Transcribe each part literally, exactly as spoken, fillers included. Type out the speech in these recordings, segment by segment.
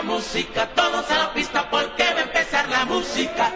la música, todos a la pista porque va a empezar la música.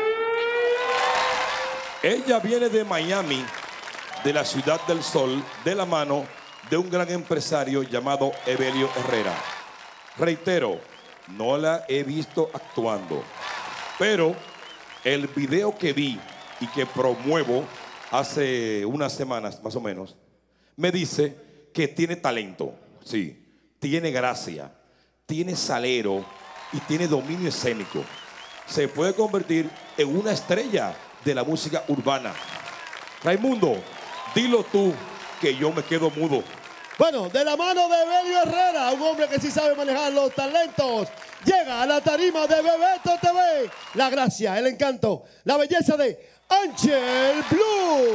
Ella viene de Miami, de la Ciudad del Sol, de la mano de un gran empresario llamado Evelio Herrera. Reitero, no la he visto actuando, pero el video que vi y que promuevo hace unas semanas más o menos, me dice que tiene talento, sí, tiene gracia, tiene salero y tiene dominio escénico. Se puede convertir en una estrella de la música urbana. Raimundo, dilo tú que yo me quedo mudo. Bueno, de la mano de Evelio Herrera, un hombre que sí sabe manejar los talentos, llega a la tarima de Bebeto T V. La gracia, el encanto, la belleza de Angel Blue.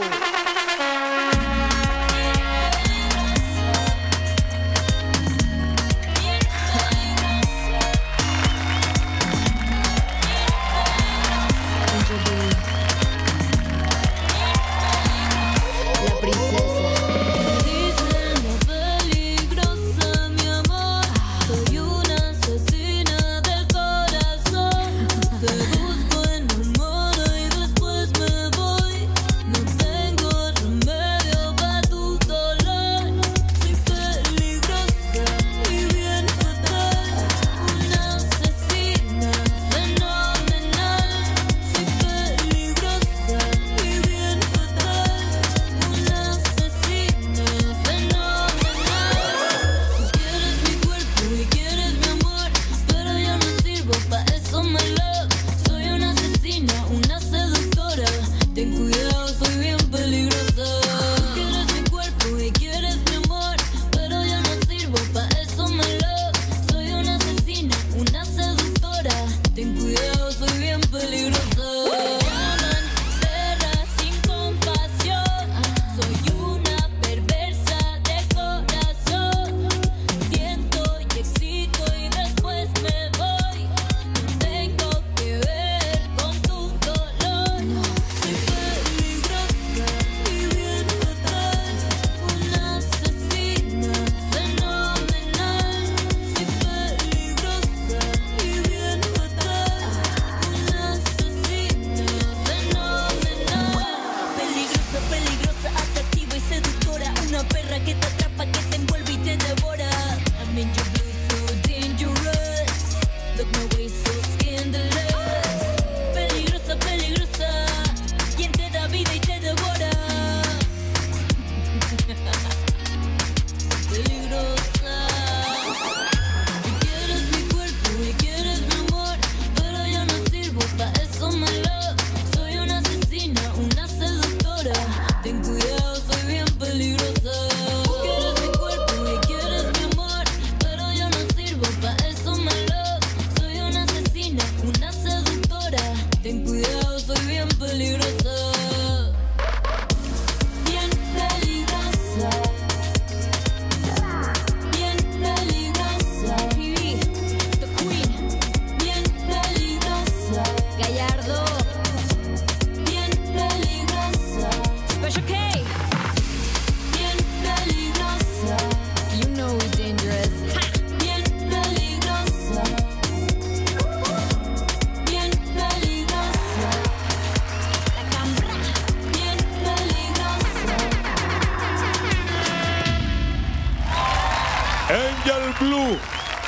Angel Blue,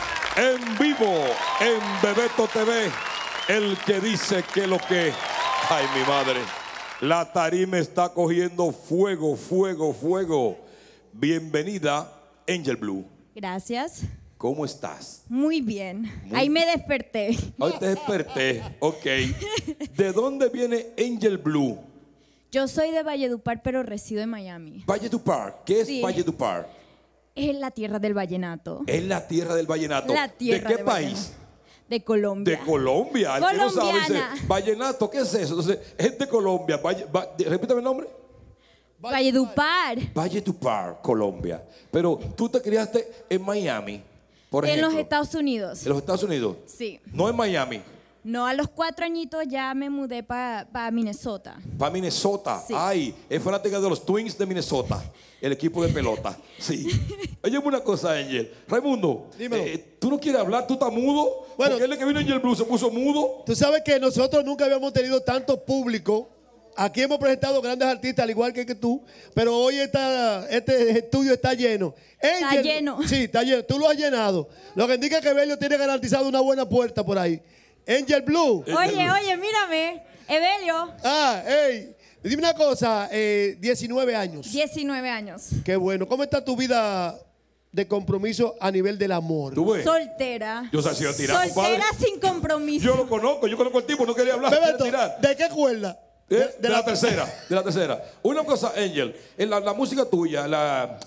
en vivo, en Bebeto T V, el que dice que lo que... Ay, mi madre, la tarima está cogiendo fuego, fuego, fuego. Bienvenida, Angel Blue. Gracias. ¿Cómo estás? Muy bien. Muy Ahí me desperté. Hoy te desperté, ok. ¿De dónde viene Angel Blue? Yo soy de Valledupar, pero resido en Miami. Valledupar, ¿qué es Sí. Valledupar? Es la tierra del vallenato. Es la tierra del vallenato. La tierra ¿De qué del país? vallenato. De Colombia. De Colombia. El que no sabe dice, Colombiana. vallenato, ¿qué es eso? Entonces, es de Colombia. Valle, va- repítame el nombre. Valledupar. Valledupar, Colombia. Pero tú te criaste en Miami, por En ejemplo. los Estados Unidos. En los Estados Unidos. Sí. No en Miami. No, a los cuatro añitos ya me mudé para pa Minnesota. Para Minnesota. Sí. Ay, es fanática de los Twins de Minnesota. El equipo de pelota. Sí. Oye, una cosa, Angel. Raimundo, Dímelo. eh, ¿tú no quieres hablar? ¿Tú estás mudo? Bueno. Porque él es que vino Angel Blue se puso mudo. Tú sabes que nosotros nunca habíamos tenido tanto público. Aquí hemos presentado grandes artistas, al igual que, que tú, pero hoy está, este estudio está lleno. Está lleno. Sí, está lleno. Tú lo has llenado. Lo que indica que Evelio tiene garantizado una buena puerta por ahí. Angel Blue. Oye, oye, mírame. Evelio, Ah, hey. Dime una cosa, eh, diecinueve años. diecinueve años. Qué bueno. ¿Cómo está tu vida de compromiso a nivel del amor? ¿Tú ves? Soltera. Yo se iba a tirar, Soltera compadre. sin compromiso. Yo lo conozco, yo conozco al tipo, no quería hablar. Bebeto, quería tirar. ¿de qué cuerda? ¿Eh? De, la, tercera, de la tercera. Una cosa, Angel, en la, la música tuya, la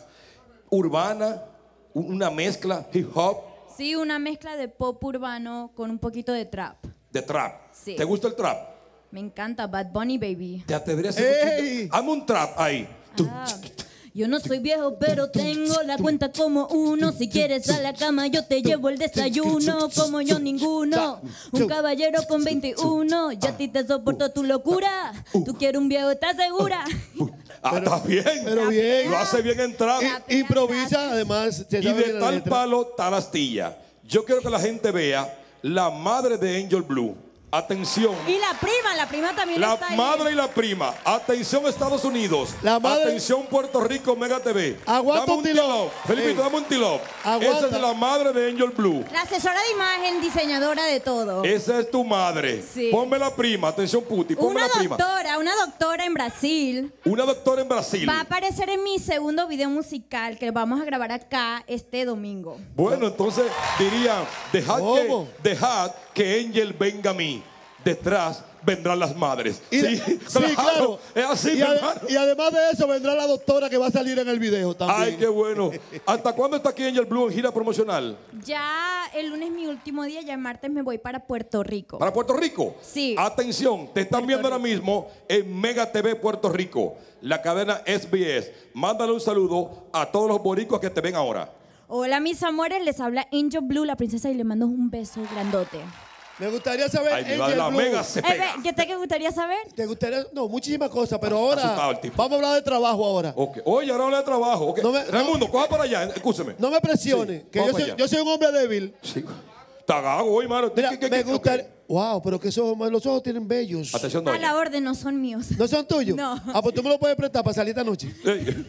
urbana, una mezcla, hip hop, Sí, una mezcla de pop urbano con un poquito de trap. de trap. Sí. ¿Te gusta el trap? Me encanta Bad Bunny, baby. ¿Te atreverías a hacer un ¡Ey! chiste? Hazme un trap ahí. Tú. Ah, yo no soy viejo, pero tengo la cuenta como uno. Si quieres a la cama, yo te llevo el desayuno. Como yo ninguno. Un caballero con veintiuno. Ya a ti te soporto tu locura. Tú quieres un viejo, ¿estás segura? Ah, está bien. pero bien. Lo hace bien en trap. I- improvisa, además. Se Y sabe de bien la tal letra. palo, tal astilla. Yo quiero que la gente vea la madre de Angel Blue. Atención. Y la prima, la prima también La está ahí. madre y la prima. Atención, Estados Unidos. La madre- Atención, Puerto Rico, Mega T V. Aguanta Dame un tilón. Felipito, Ey. dame un tilón. Aguanta. Esa es la madre de Angel Blue. La asesora de imagen, diseñadora de todo. Esa es tu madre. Sí. Ponme la prima. Atención, Puti. Ponme Una la prima. doctora, una doctora en Brasil. Una doctora en Brasil. Va a aparecer en mi segundo video musical que vamos a grabar acá este domingo. Bueno, entonces dirían, dejad ¿Cómo? que, dejad que Angel venga a mí. Detrás vendrán las madres. Y- sí, claro. Es así, y, mi ade- hermano. y además de eso vendrá la doctora que va a salir en el video también. Ay, qué bueno. ¿Hasta cuándo está aquí Angel Blue en gira promocional? Ya el lunes es mi último día, ya el martes me voy para Puerto Rico. ¿Para Puerto Rico? Sí. Atención, te están Puerto viendo ahora Rico. mismo en Mega T V Puerto Rico, la cadena S B S. Mándale un saludo a todos los boricuas que te ven ahora. Hola mis amores, les habla Angel Blue, la princesa, y le mando un beso grandote. Me gustaría saber, Ay, mi madre, Angel la Blue, Mega se Eh, pega. ve, ¿Qué te que gustaría saber? ¿te gustaría? No, muchísimas cosas, pero Está asustado ahora el tipo. vamos a hablar de trabajo ahora. Ok. Oye, ahora habla de trabajo. ok. No me- Raimundo, coja para allá, escúcheme. No me presiones, Sí, que vamos yo soy, allá. yo soy un hombre débil. Sí. Está gago hoy, mano. Mira, ¿Qué- qué- me qué- gustaría... ok. Wow, pero que esos, los ojos tienen bellos. Atención, A la doña. orden, no son míos. ¿No son tuyos? No. Ah, pues tú me lo puedes prestar para salir esta noche. Ey.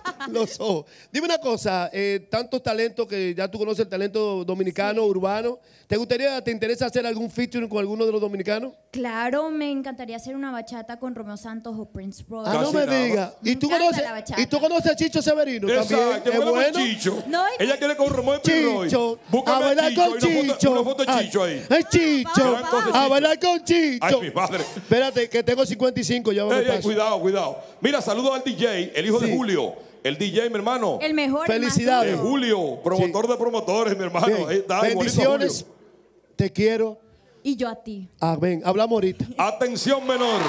Los ojos. Dime una cosa, eh, tantos talentos que ya tú conoces el talento dominicano, urbano. ¿Te gustaría, te interesa hacer algún featuring con alguno de los dominicanos? Claro, me encantaría hacer una bachata con Romeo Santos o Prince Royce. Ah, no Casi me nada. digas. ¿Y Me tú encanta conoces? la bachata. ¿Y tú conoces a Chicho Severino Exacto, también? que ¿Es bueno con bueno? Chicho. No, y- Ella quiere con Romeo Pirroy. Chicho, Búscame a bailar con Hay una foto- Chicho. Una foto de Ay, Chicho ahí. ay, Chicho, Gran cosa, a Chicho. bailar con Chicho. Ay, mi madre. Espérate, que tengo cincuenta y cinco, ya me Ey, ey, paso. cuidado, cuidado. Mira, saludo al D J, el hijo Sí. de Julio. El D J, mi hermano. El mejor. el más Felicidades. De duro. Julio, promotor de promotores, mi hermano. Bien. Ahí está, igualito a Bendiciones, Julio. te quiero. Y yo a ti. Amén. Hablamos ahorita. Atención, menor.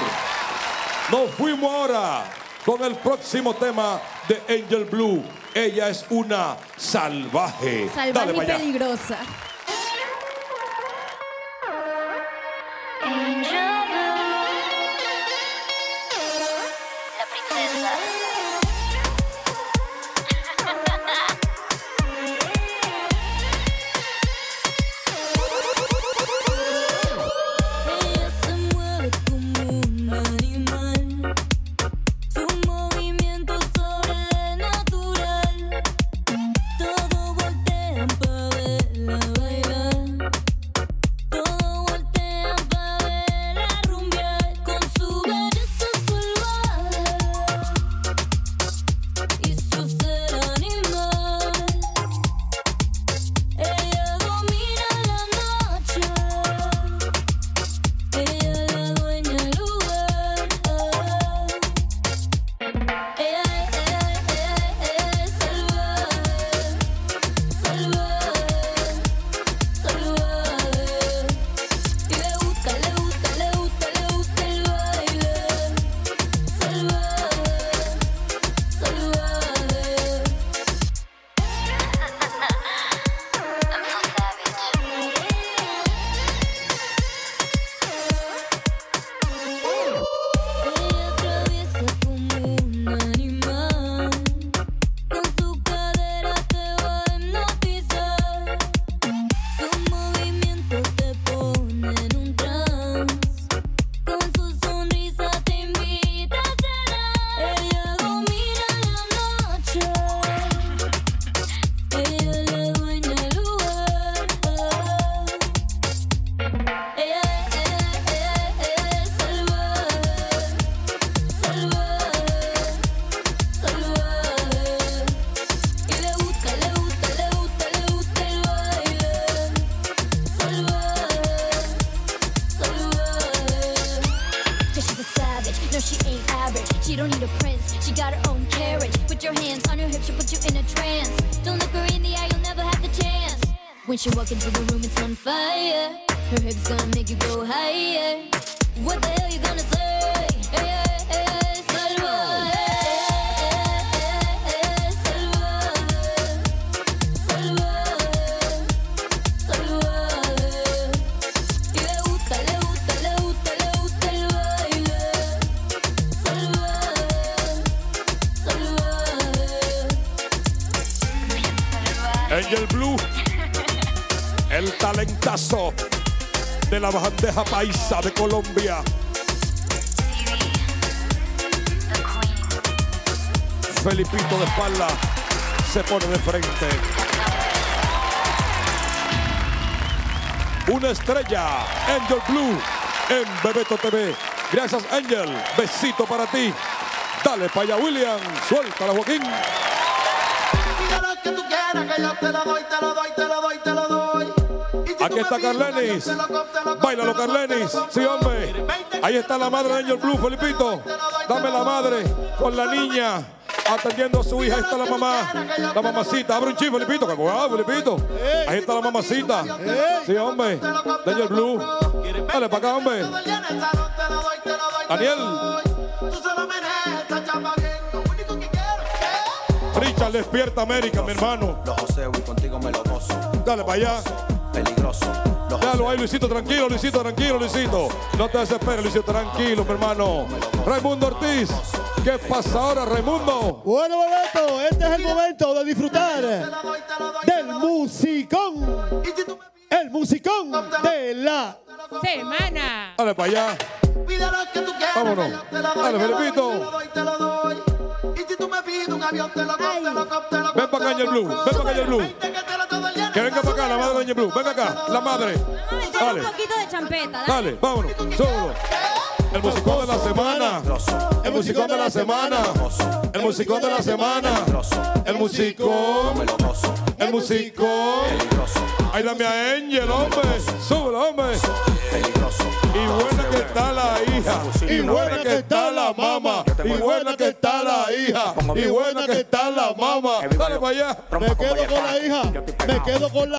Nos fuimos ahora con el próximo tema de Angel Blue. Ella es una salvaje. Dale Salvaje y para allá. peligrosa. Angel Blue, la princesa. Ella se mueve como un animal, su movimiento sobrenatural. Todos voltean para verla bailar. don't need a prince. She got her own carriage. Put your hands on her hips, she'll put you in a trance. Don't look her in the eye, you'll never have the chance. When she walk into the room, it's on fire. Her hips gonna make you go higher. What the hell you gonna say? Hey, hey, hey, Salva. Hey, Salva. Salva. Salva. Y le gusta, le gusta, le gusta, le gusta el baile. Salva. Salva. Angel Blue, el talentazo de la bandeja paisa de Colombia. Felipito de espalda se pone de frente. Una estrella, Angel Blue, en Bebeto T V. Gracias, Angel. Besito para ti. Dale para allá, William. Suéltala, Joaquín. Pide lo que tú quieras, que yo te lo doy, te lo doy, te lo doy, te lo doy. Y si Aquí tú está me pides una Carlenis. canción, te lo compro, te lo Báilalo, compro, Carlenis. te lo compro, Sí, hombre. Ahí está la madre de Angel Blue, Felipito. Dame la madre con la niña atendiendo a su hija. Ahí está la mamá, la mamacita. Abre un chip, Felipito. Que cuidado, Felipito. Ahí está la mamacita. Sí, hombre. De Angel Blue. Dale para acá, hombre. todo el día en el salón, te lo doy, te lo doy, te lo Daniel. doy. Tú solo meneas esa chapa bien, lo único que quiero es Richard, despierta América, mi hermano. Los joseo y contigo me lo gozo. Dale para allá. Peligroso. Los Déjalo ahí, Luisito, tranquilo, Luisito, tranquilo, Luisito. No te desesperes, Luisito, tranquilo, mi hermano. Raimundo Ortiz. ¿Qué pasa ahora, Raimundo? Bueno, Bebeto, este es el momento de disfrutar del musicón. Y si tú me pides El musicón de la Semana. Dale para allá. Pide lo que tú quieras, Vámonos. que yo te lo doy, Dale, te lo doy, Felipito. te lo doy, te lo doy. Y si tú me pides un avión, te lo compro, te lo compro, te lo Ven compro, para acá, te lo Angel Blue. compro. Ven para acá, Angel Blue. Veinte que te lo todo el día en Que el venga para acá, la madre de Angel Blue. Venga acá, la madre. Dale Dale, un poquito de champeta, dale. dale, vámonos. Súbelo. El musicón de la semana. El musicón de la semana. El musicón de la semana. El musicón. me lo gozo. El musicón. Peligroso. Ahí dame a Angel, hombre. Súbelo, hombre. Peligroso. Y buena que está la hija. Y buena que está la mamá. Y buena que está la hija. Y buena que está la mamá. Dale para allá. Me quedo con la hija. Me quedo con la